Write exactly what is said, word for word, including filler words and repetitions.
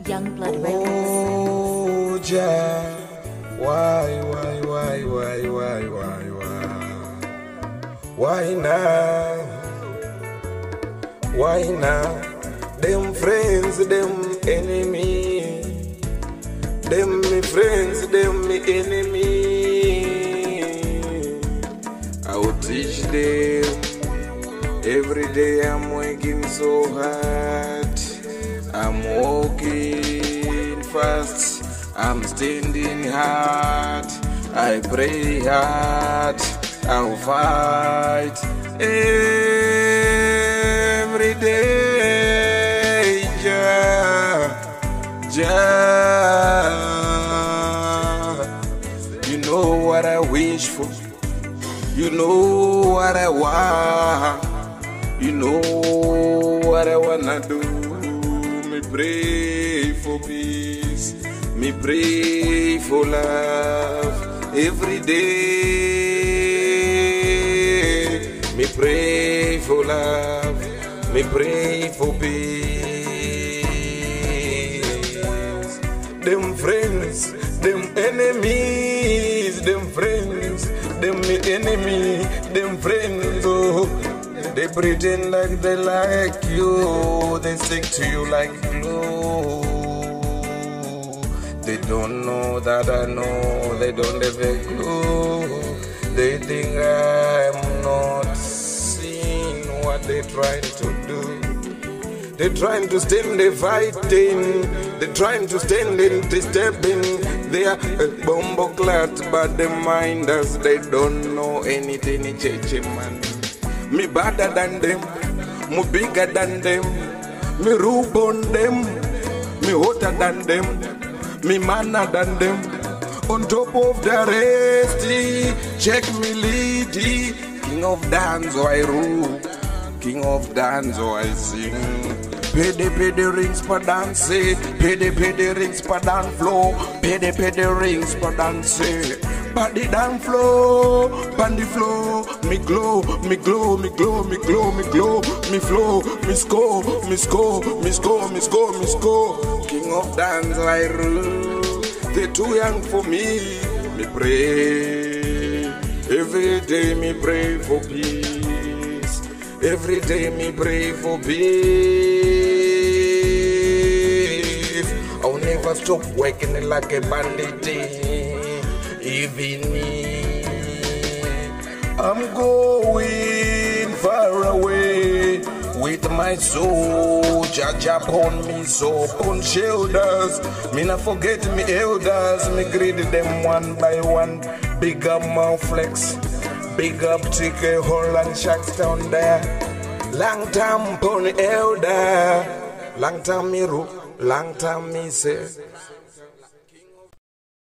Youngblood Records. Oh, Jah, why, why, why, why, why, why, why? Why now? Why now? Them friends, them enemy. Them me friends, them me enemy. I will teach them. Every day I'm working so hard. I'm walking fast. I'm standing hard. I pray hard. I'll fight every day. Jah, Jah. You know what I wish for. You know what I want. You know what I wanna do. Me pray for peace. Me pray for love every day. Me pray for love. Me pray for peace. Them friends, them enemies, them friends, them me enemy, them friends. Oh. They pretend like they like you. They stick to you like glue. They don't know that I know. They don't have a clue. They think I'm not seeing what they're trying to do. They're trying to stand there fighting. They're trying to stand in disturbing. They are a bombo clat, but the minders, they don't know anything. Man. Me better than them, me bigger than them, me rub on them, me hotter than them, me manner than them. On top of the rest, check me lady, king of dance I rule, king of dance I sing. Pay the pay the rings per dance, pay the pay the rings per dance flow, pay the pay the rings per dance. Body down flow, bandy flow, me glow, me glow, me glow, me glow, me glow, me flow, me score, me score, me score, me score, me score. King of dance I rule. They're too young for me. Me pray every day. Me pray for peace. Every day me pray for peace. I'll never stop working like a bandit. Even me, I'm going far away with my soul. Jah upon me, so upon shoulders. Me not forget me elders. Me greet them one by one. Big up Mount Flex, big up T K Holland Shacks down there. Long time upon elder, long time me root, long time me say.